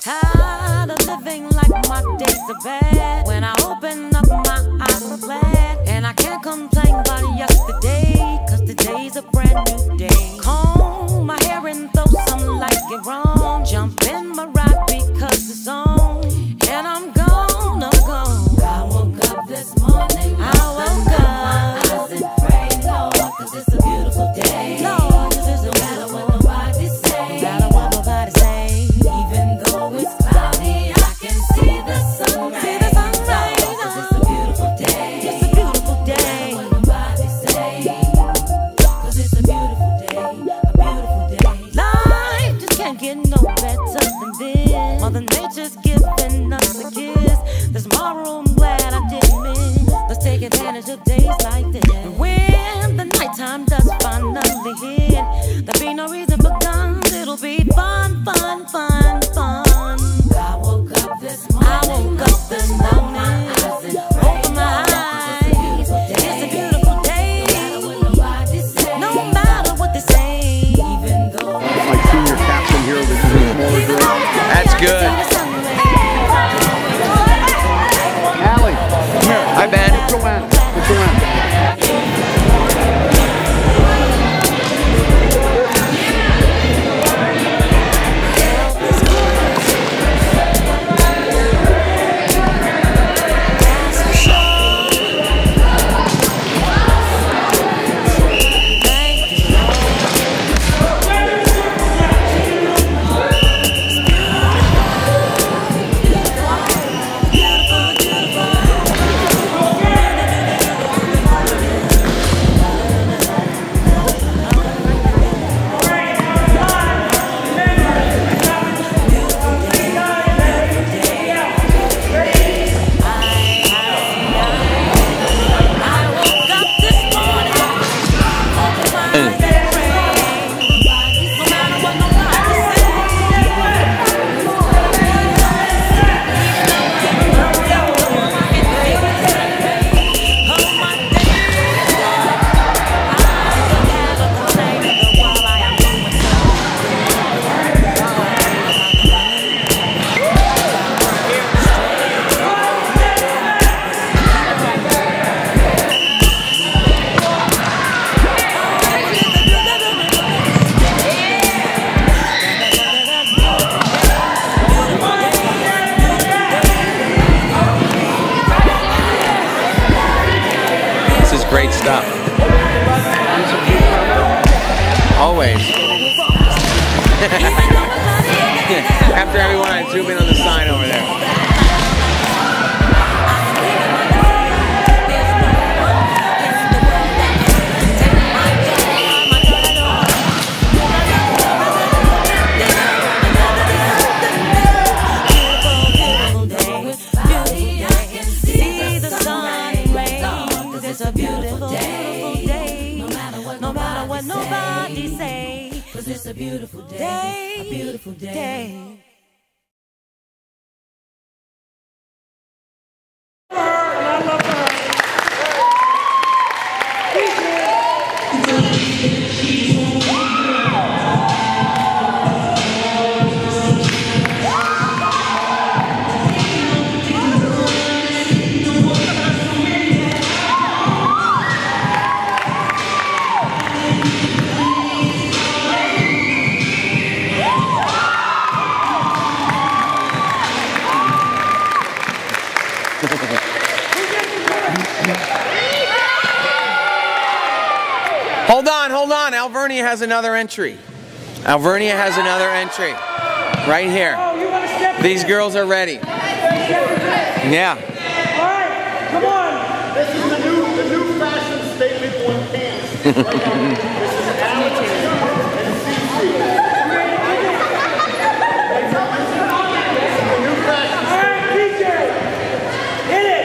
Tired of living like my days are bad. When I open up my eyes, I'm glad. And I can't complain about yesterday, cause today's a brand new day. Comb my hair and throw some like it wrong. Jump in my ride because it's on. And I'm gone, I'm gone. I woke up this morning, I woke up my eyes and prayed, Lord, cause it's a beautiful day. Lord, cause it's no matter what nobody say. No matter what nobody say. Even though it's cloudy, I can see the sun rays. See the sun rays. Cause it's a beautiful day. It's a beautiful day. No matter what nobody say. Cause it's a beautiful day. A beautiful day. Life just can't get no better than this. Mother Nature's giving us a kiss. This tomorrow I'm glad I didn't miss. Let's take advantage of days like this. And when the nighttime does finally hit, there'll be no reason for guns. It'll be fun, fun, fun, fun. I woke up this morning. Open my eyes. It's a beautiful day. No matter what they say. Even though my senior captain here of the team. That's good. Allie, come here. Hi, Ben. Joanne. Joanne. Great stuff. Always. After everyone, I zoom in on the sign over there. It's a beautiful day. No matter what nobody say. Cause it's a beautiful day. A beautiful day. Hold on. Alvernia has another entry. Alvernia has another entry. Right here. These girls are ready. Yeah. All right, come on. This is the new fashion statement on pants. Right now. This is Alex and Cece. The new fashion. All right, DJ, hit it.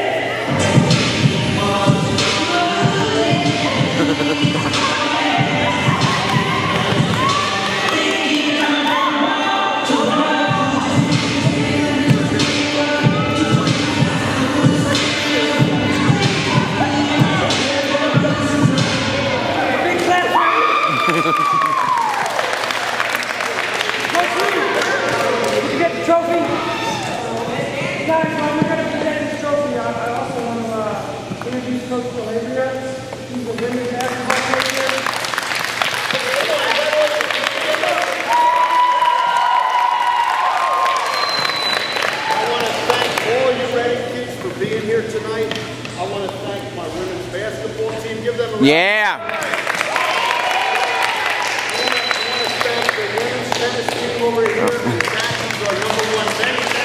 Big clap. guys, while we're going to present this trophy, I also want to introduce Coach Calabria. He's the women's basketball coach here. I want to thank all you Reading kids for being here tonight. I want to thank my women's basketball team. Give them a round. Yeah. I want to thank the women's tennis team over here. The Captains are #1 men.